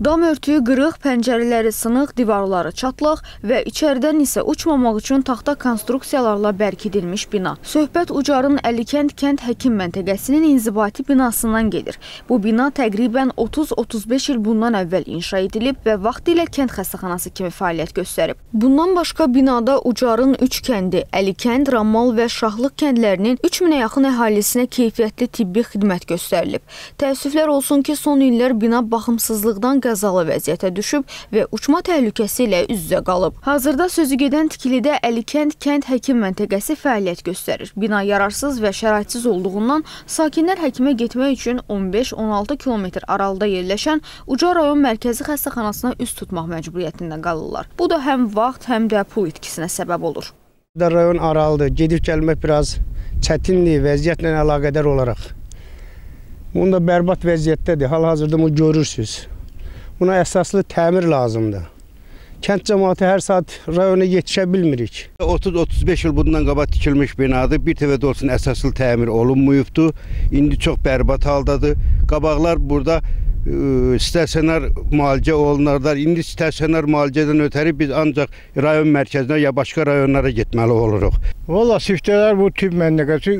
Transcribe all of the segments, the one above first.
Dam örtüyü qırıq, pəncərələri sınıq, divarları çatlaq və içəridən isə uçmamaq üçün taxta konstruksiyalarla bərkidilmiş bina. Söhbət Ucarın Əlikənd kənd həkim məntəqəsinin inzibati binasından gedir. Bu bina təqribən 30-35 il bundan əvvəl inşa edilib və vaxtilə kənd xəstəxanası kimi fəaliyyət göstərib. Bundan başqa binada Ucarın 3 kəndi, Əlikənd, Rammal və Şahlıq kəndlərinin 3000-ə yaxın əhalisinə keyfiyyətli tibbi xidmət göstərilib. Təəssüflər olsun ki, son illər bina baxımsızlıqdan qəzalı vəziyyətə düşüb və uçma təhlükəsi ilə üz-üzə qalıb. Hazırda sözügedən Tikilidə Əlikənd kənd həkim məntəqəsi fəaliyyət göstərir. Bina yararsız və şəraitsiz olduğundan sakinlər həkimə getmək üçün 15-16 kilometr aralıda yerləşən Ucar rayon mərkəzi xəstəxanasına üz tutmaq məcburiyyətində qalırlar. Bu da həm vaxt, həm də pul itkisinə səbəb olur. Rayon aralıdır. Gedib gəlmək biraz çətindir vəziyyətlə əlaqədar olaraq. Bunda bərbad vəziyyətdədir. Hal-hazırda bunu görürsünüz. Buna əsaslı təmir lazımdır. Kənd cəmaatı hər saat rayona yetişə bilmirik. 30-35 il bundan qabaq tikilmiş binadır. Bir təvədə olsun əsaslı təmir olunmuyubdur. İndi çox bərbad haldadır. Qabaqlar burada stasionar müalicə olunarlar. İndi stasionar müalicədən ötəri biz ancaq rayon mərkəzinə ya başqa rayonlara getməli oluruq. Valla Siftələr bu tibb məntəqəsi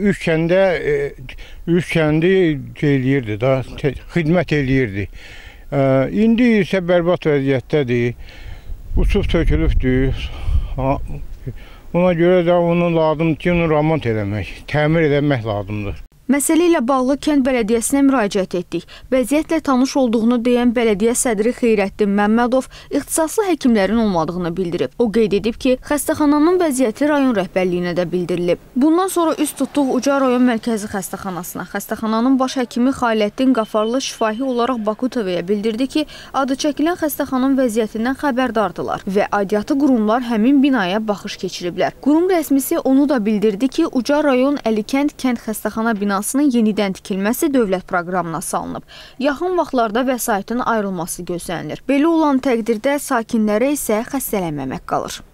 üç kəndi xidmət eləyirdi. İndi isə bərbad vəziyyətdədir. Uçub tökülübdür. Ona görə də onun lazımdır ki, onu remont eləmək, təmir eləmək lazımdır. Məsələ ilə bağlı kənd bələdiyyəsinə müraciət etdik. Vəziyyətlə tanış olduğunu deyən bələdiyyə sədri Xeyrəddin Məmmədov ixtisaslı həkimlərin olmadığını bildirib. O qeyd edib ki, xəstəxananın vəziyyəti rayon rəhbərliyinə də bildirilib. Bundan sonra üz tutduq Ucar rayon mərkəzi xəstəxanasına. Xəstəxananın baş həkimi Xaləddin Qafarlı şifahi olaraq Baku TV-yə bildirdi ki, adı çəkilən xəstəxananın vəziyyətindən xəbərdardılar və aidiyyatı qurumlar həmin binaya baxış keçiriblər. Qurum rəsmisi onu da bildirdi ki, Ucar rayon Əlikənd kənd xəstəxana binasının yenidən tikilməsi dövlət proqramına salınıb. Yaxın vaxtlarda vəsaitin ayrılması gözlənilir. Belə olan təqdirdə sakinlərə isə xəstələnməmək qalır.